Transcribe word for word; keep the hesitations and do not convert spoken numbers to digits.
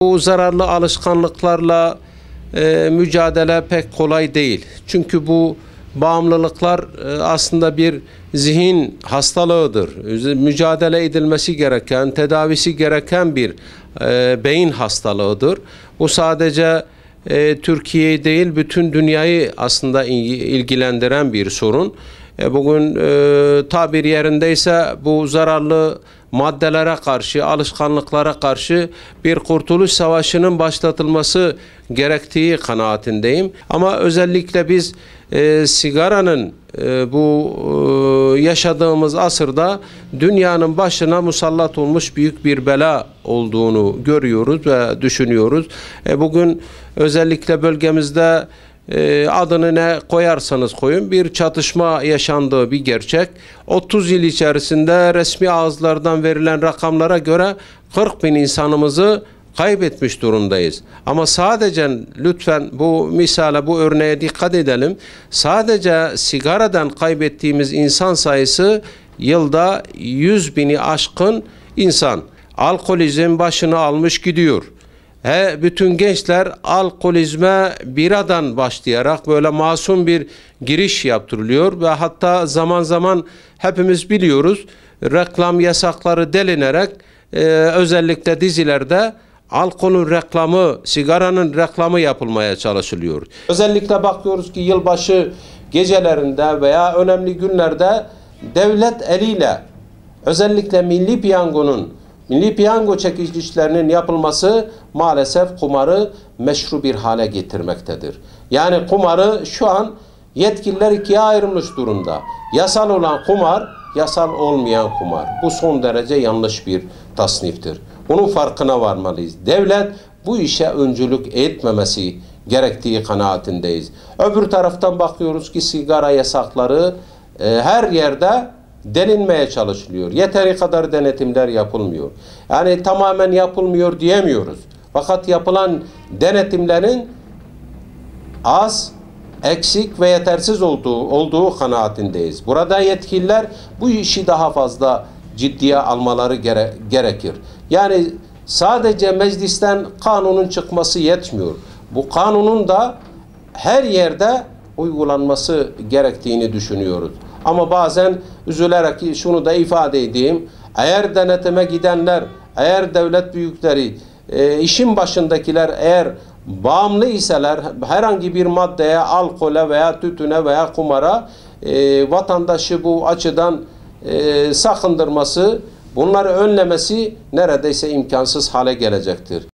Bu zararlı alışkanlıklarla e, mücadele pek kolay değil. Çünkü bu bağımlılıklar e, aslında bir zihin hastalığıdır. Mücadele edilmesi gereken, tedavisi gereken bir e, beyin hastalığıdır. Bu sadece e, Türkiye'yi değil, bütün dünyayı aslında ilgilendiren bir sorun. E, bugün e, tabir yerindeyse bu zararlı maddelere karşı, alışkanlıklara karşı bir kurtuluş savaşının başlatılması gerektiği kanaatindeyim. Ama özellikle biz e, sigaranın e, bu e, yaşadığımız asırda dünyanın başına musallat olmuş büyük bir bela olduğunu görüyoruz ve düşünüyoruz. E, bugün özellikle bölgemizde E, adını ne koyarsanız koyun bir çatışma yaşandığı bir gerçek. otuz yıl içerisinde resmi ağızlardan verilen rakamlara göre kırk bin insanımızı kaybetmiş durumdayız. Ama sadece lütfen bu misale, bu örneğe dikkat edelim. Sadece sigaradan kaybettiğimiz insan sayısı yılda yüz bini aşkın insan. Alkolizm başını almış gidiyor. He, bütün gençler alkolizme biradan başlayarak böyle masum bir giriş yaptırılıyor ve hatta zaman zaman hepimiz biliyoruz reklam yasakları delinerek e, özellikle dizilerde alkolün reklamı, sigaranın reklamı yapılmaya çalışılıyor. Özellikle bakıyoruz ki yılbaşı gecelerinde veya önemli günlerde devlet eliyle özellikle Milli Piyango'nun Milli piyango çekilişlerinin yapılması maalesef kumarı meşru bir hale getirmektedir. Yani kumarı şu an yetkililer ikiye ayrılmış durumda. Yasal olan kumar, yasal olmayan kumar. Bu son derece yanlış bir tasniftir. Bunun farkına varmalıyız. Devlet bu işe öncülük etmemesi gerektiği kanaatindeyiz. Öbür taraftan bakıyoruz ki sigara yasakları e, her yerde delinmeye çalışılıyor. Yeteri kadar denetimler yapılmıyor. Yani tamamen yapılmıyor diyemiyoruz. Fakat yapılan denetimlerin az, eksik ve yetersiz olduğu, olduğu kanaatindeyiz. Burada yetkililer bu işi daha fazla ciddiye almaları gere gerekir. Yani sadece meclisten kanunun çıkması yetmiyor. Bu kanunun da her yerde uygulanması gerektiğini düşünüyoruz. Ama bazen üzülerek şunu da ifade edeyim. Eğer denetime gidenler, eğer devlet büyükleri, e, işin başındakiler eğer bağımlı iseler herhangi bir maddeye, alkole veya tütüne veya kumara e, vatandaşı bu açıdan e, sakındırması, bunları önlemesi neredeyse imkansız hale gelecektir.